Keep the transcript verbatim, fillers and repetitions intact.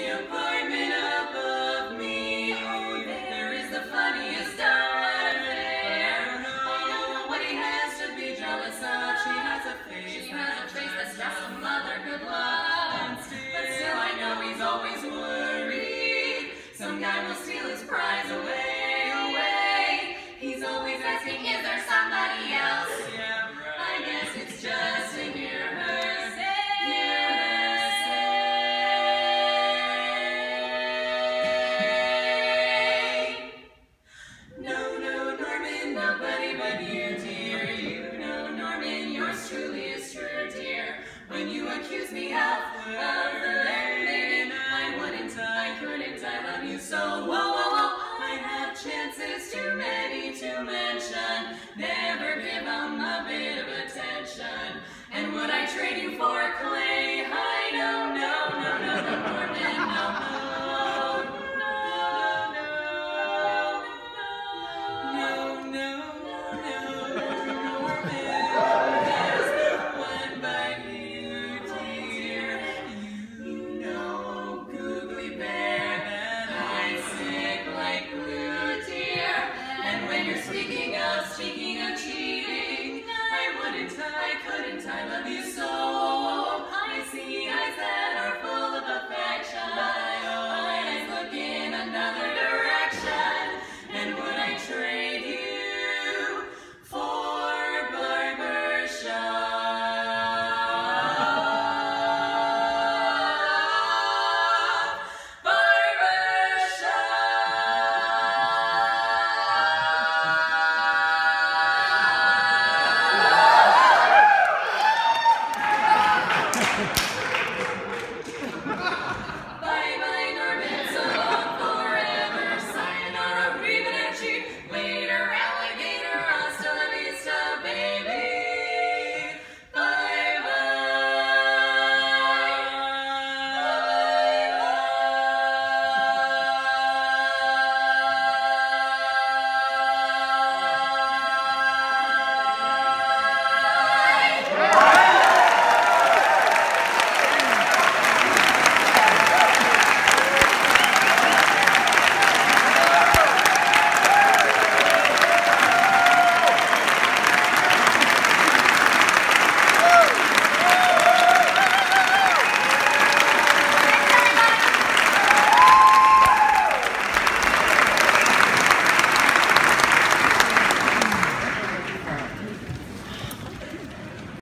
the apartment above me. Oh, there is the funniest affair. I don't know what he has to be jealous of. She has a face, she has a face that's just a mother. Good luck. But still, I know he's always worried. Some guy will steal his prize away, away. He's always asking, is there somebody else? Yeah, right. I guess it's just to hear her say, hear her say. No, no, Norman, nobody but you, dear. You know, Norman, yours truly is true, dear. When you accuse me of, of lending, I wouldn't, I couldn't, I love you so. Whoa, whoa, whoa. I have chances too many to mention. Never give them a bit of attention. And would I trade you for